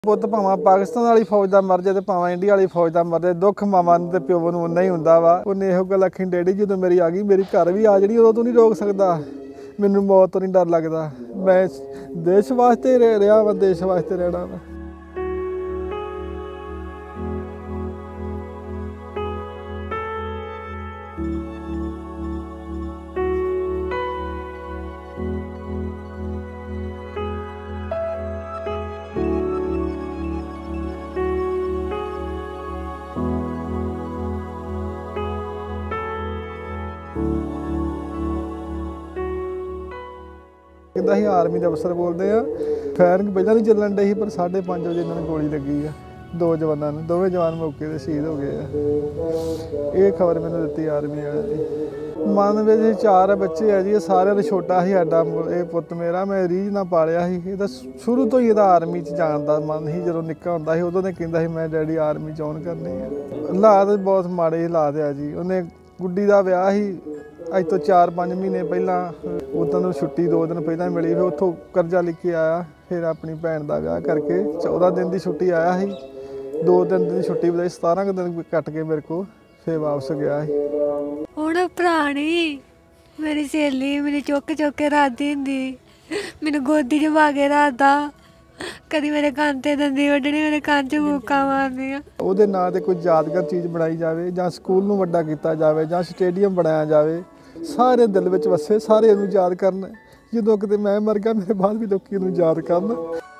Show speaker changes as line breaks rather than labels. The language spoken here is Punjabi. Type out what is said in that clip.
ਪੁੱਤ ਭਾਵੇਂ ਪਾਕਿਸਤਾਨ ਵਾਲੀ ਫੌਜ ਦਾ ਮਰ ਜਾਏ ਤੇ ਭਾਵੇਂ ਇੰਡੀਆ ਵਾਲੀ ਫੌਜ ਦਾ ਮਰ ਜਾਏ, ਦੁੱਖ ਮਾਵਾਂ ਨੂੰ ਤੇ ਪਿਓ ਨੂੰ ਉਨਾ ਹੀ ਹੁੰਦਾ ਵਾ। ਉਹਨੇ ਇਹੋ ਗੱਲ ਆਖੀ, ਡੈਡੀ ਜਦੋਂ ਮੇਰੀ ਆ ਗਈ, ਮੇਰੀ ਘਰ ਵੀ ਆ ਜਿਹੜੀ, ਉਦੋਂ ਤੂੰ ਨਹੀਂ ਰੋਕ ਸਕਦਾ, ਮੈਨੂੰ ਮੌਤ ਤੋਂ ਨਹੀਂ ਡਰ ਲੱਗਦਾ। ਮੈਂ ਦੇਸ਼ ਵਾਸਤੇ ਰਿਹਾ ਵਾ, ਦੇਸ਼ ਵਾਸਤੇ ਰਹਿਣਾ ਵਾ। ਕਹਿੰਦਾ ਸੀ ਆਰਮੀ ਦੇ ਅਫਸਰ ਬੋਲਦੇ ਆ, ਫਾਇਰਿੰਗ ਪਹਿਲਾਂ ਨਹੀਂ ਚੱਲਣ ਡਈ ਸੀ, ਪਰ 5:30 ਵਜੇ ਇਹਨਾਂ ਨੂੰ ਗੋਲੀ ਲੱਗੀ ਆ। 2 ਜਵਾਨਾਂ ਨੂੰ, ਦੋਵੇਂ ਜਵਾਨ ਮੌਕੇ 'ਤੇ ਸ਼ਹੀਦ ਹੋ ਗਏ ਆ। ਇਹ ਖਬਰ ਮੈਨੂੰ ਦਿੱਤੀ ਆਰਮੀ ਵਾਲਿਆਂ ਦੀ। ਮਨ ਵਿੱਚ 4 ਬੱਚੇ ਆ ਜੀ, ਇਹ ਸਾਰਿਆਂ ਤੋਂ ਛੋਟਾ ਸੀ ਸਾਡਾ ਇਹ ਪੁੱਤ ਮੇਰਾ। ਮੈਂ ਰੀਝ ਨਾਲ ਪਾਲਿਆ ਸੀ। ਇਹਦਾ ਸ਼ੁਰੂ ਤੋਂ ਹੀ ਇਹਦਾ ਆਰਮੀ 'ਚ ਜਾਣ ਦਾ ਮਨ ਸੀ। ਜਦੋਂ ਨਿੱਕਾ ਹੁੰਦਾ ਸੀ ਉਦੋਂ ਨੇ ਕਹਿੰਦਾ ਸੀ ਮੈਂ ਡੈਡੀ ਆਰਮੀ ਜੁਆਇਨ ਕਰਨੀ ਆ। ਹਾਲਾਤ ਬਹੁਤ ਮਾੜੇ ਹਾਲਾਤ ਆ ਜੀ। ਉਹਨੇ ਗੁੱਡੀ ਦਾ ਵਿਆਹ ਸੀ ਅੱਜ ਤੋਂ 4-5 ਮਹੀਨੇ ਪਹਿਲਾਂ। ਉਦੋਂ ਨੂੰ ਛੁੱਟੀ 2 ਦਿਨ ਪਹਿਲਾਂ ਮਿਲੀ, ਫਿਰ ਉੱਥੋਂ ਕਰਜ਼ਾ ਲਿਖ ਕੇ ਆਇਆ। ਫਿਰ ਆਪਣੀ ਭੈਣ ਦਾ ਵਿਆਹ ਕਰਕੇ 14 ਦਿਨ ਦੀ ਛੁੱਟੀ ਆਇਆ ਸੀ। 2 ਦਿਨ ਦੀ ਛੁੱਟੀ ਬਜਾਏ 17 ਕੁ ਦਿਨ ਕੱਟ ਕੇ ਮੇਰੇ ਕੋਲ ਫਿਰ ਵਾਪਸ ਗਿਆ ਸੀ।
ਹੁਣ ਭਰਾ ਨੀ, ਮੇਰੀ ਸਹੇਲੀ ਮੈਨੂੰ ਚੁੱਕ ਕੇ ਰਾਤੀ ਹੁੰਦੀ, ਮੈਨੂੰ ਗੋਦੀ 'ਚ ਪਾ ਕੇ ਰਾਦਾ, ਕਦੀ ਮੇਰੇ ਕੰਨ ਤੇ ਦੰਦੀ ਵੱਢਣੀ, ਮੇਰੇ ਕੰਨ 'ਚ ਮੂਕਾਂ ਮਾਰਨੀਆਂ। ਉਹਦੇ
ਨਾਂ 'ਤੇ ਕੋਈ ਯਾਦਗਾਰ ਚੀਜ਼ ਬਣਾਈ ਜਾਵੇ, ਜਾਂ ਸਕੂਲ ਨੂੰ ਵੱਡਾ ਕੀਤਾ ਜਾਵੇ, ਜਾਂ ਸਟੇਡੀਅਮ ਬਣਾਇਆ ਜਾਵੇ। ਸਾਰੇ ਦਿਲ ਵਿੱਚ ਵਸੇ, ਸਾਰੇ ਇਹਨੂੰ ਯਾਦ ਕਰਨ। ਜਦੋਂ ਕਿਤੇ ਮੈਂ ਮਰ ਗਿਆ, ਮੇਰੇ ਬਾਅਦ ਵੀ ਲੋਕੀ ਇਹਨੂੰ ਯਾਦ ਕਰਨ।